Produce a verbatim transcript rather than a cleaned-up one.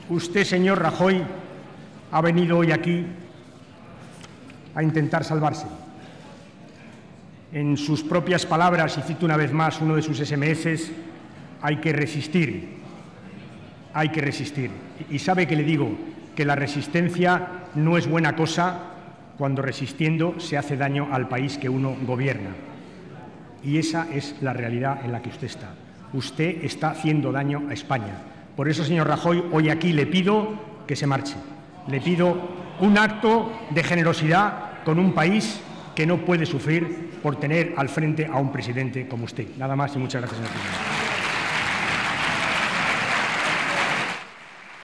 Usted, señor Rajoy, ha venido hoy aquí a intentar salvarse. En sus propias palabras, y cito una vez más uno de sus ese eme eses, hay que resistir, hay que resistir. Y sabe que le digo que la resistencia no es buena cosa cuando resistiendo se hace daño al país que uno gobierna. Y esa es la realidad en la que usted está. Usted está haciendo daño a España. Por eso, señor Rajoy, hoy aquí le pido que se marche. Le pido un acto de generosidad con un país que no puede sufrir por tener al frente a un presidente como usted. Nada más y muchas gracias, señor presidente.